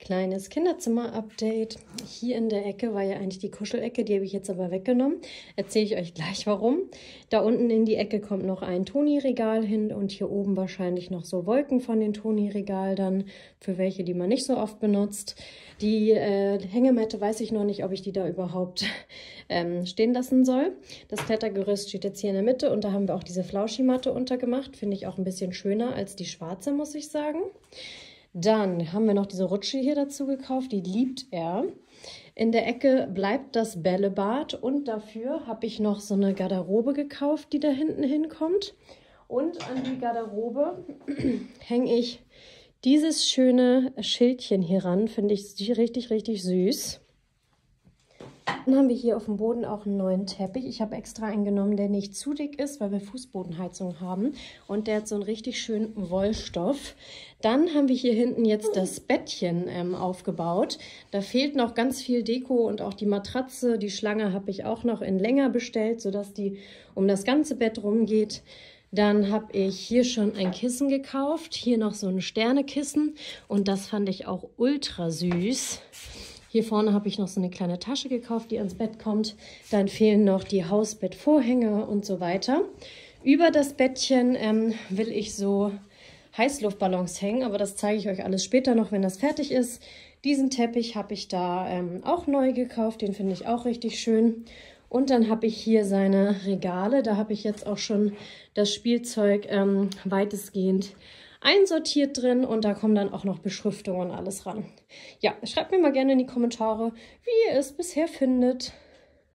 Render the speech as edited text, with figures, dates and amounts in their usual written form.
Kleines Kinderzimmer-Update. Hier in der Ecke war ja eigentlich die Kuschelecke, die habe ich jetzt aber weggenommen. Erzähle ich euch gleich warum. Da unten in die Ecke kommt noch ein Toni-Regal hin und hier oben wahrscheinlich noch so Wolken von den Toni-Regal dann, für welche, die man nicht so oft benutzt. Die Hängematte weiß ich noch nicht, ob ich die da überhaupt stehen lassen soll. Das Klettergerüst steht jetzt hier in der Mitte und da haben wir auch diese Flauschi-Matte untergemacht. Finde ich auch ein bisschen schöner als die schwarze, muss ich sagen. Dann haben wir noch diese Rutsche hier dazu gekauft, die liebt er. In der Ecke bleibt das Bällebad und dafür habe ich noch so eine Garderobe gekauft, die da hinten hinkommt. Und an die Garderobe hänge ich dieses schöne Schildchen hier ran, finde ich richtig, richtig süß. Dann haben wir hier auf dem Boden auch einen neuen Teppich. Ich habe extra einen genommen, der nicht zu dick ist, weil wir Fußbodenheizung haben. Und der hat so einen richtig schönen Wollstoff. Dann haben wir hier hinten jetzt das Bettchen aufgebaut. Da fehlt noch ganz viel Deko und auch die Matratze. Die Schlange habe ich auch noch in länger bestellt, sodass die um das ganze Bett rumgeht. Dann habe ich hier schon ein Kissen gekauft. Hier noch so ein Sternekissen. Und das fand ich auch ultra süß. Hier vorne habe ich noch so eine kleine Tasche gekauft, die ans Bett kommt. Dann fehlen noch die Hausbettvorhänge und so weiter. Über das Bettchen will ich so Heißluftballons hängen, aber das zeige ich euch alles später noch, wenn das fertig ist. Diesen Teppich habe ich da auch neu gekauft, den finde ich auch richtig schön. Und dann habe ich hier seine Regale, da habe ich jetzt auch schon das Spielzeug weitestgehend einsortiert drin und da kommen dann auch noch Beschriftungen und alles ran. Ja, schreibt mir mal gerne in die Kommentare, wie ihr es bisher findet.